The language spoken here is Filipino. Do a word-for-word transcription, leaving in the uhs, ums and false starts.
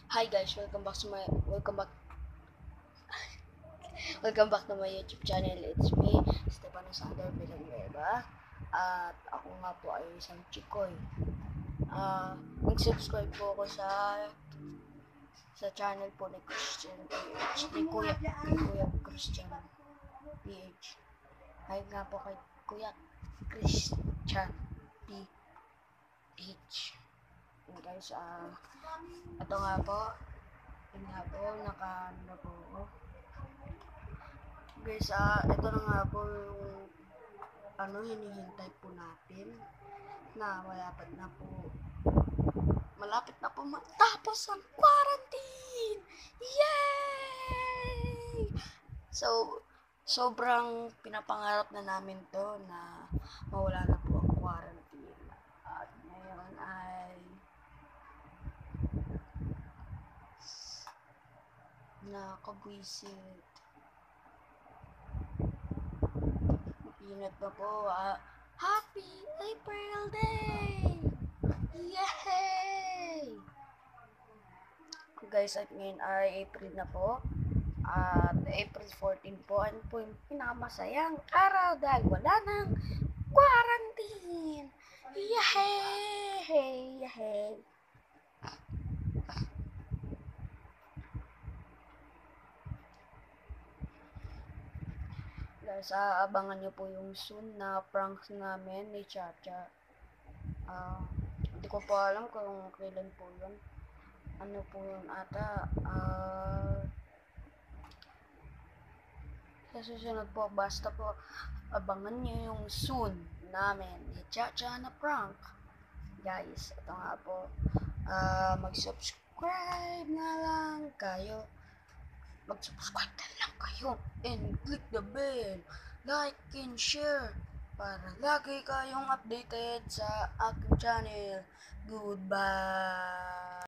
Hi guys, welcome back to my welcome back welcome back to my YouTube channel. It's me, Stefano Sander Villanueva. At ako nga po ay isang chikoy. Ah, uh, nag-subscribe po ako sa sa channel po ni Christian P H. Ni Kuya, ni Kuya Christian P H. Hi nga po kay Kuya Christian P H. And guys, ah, uh, ito nga po, yun nga po, naka, ano po ako. Guys, ah, uh, ito na nga po yung, ano, hinihintay po natin, na malapit na po, malapit na po matapos ang quarantine! Yay! So, sobrang pinapangarap na namin to, na mawala na po ang quarantine. At ngayon ay, nakabwisit. Ingat na po. Uh, Happy April Day! Yay! Guys, at ngayon ay April na po. At uh, April fourteenth po, ano po yung pinakamasayang araw dahil wala nang quarantine! Yay! Yay! Guys, aabangan nyo po yung soon na pranks namin ni Chacha. Uh, hindi ko po alam kung kailan po yun. Ano po yun ata. Uh, sa susunod po, basta po abangan nyo yung soon namin ni Chacha na prank. Guys, ito nga po. Uh, mag-subscribe na lang kayo. Mag-subscribe na lang kayo and click the bell, like and share para lagi kayong updated sa aking channel. Goodbye!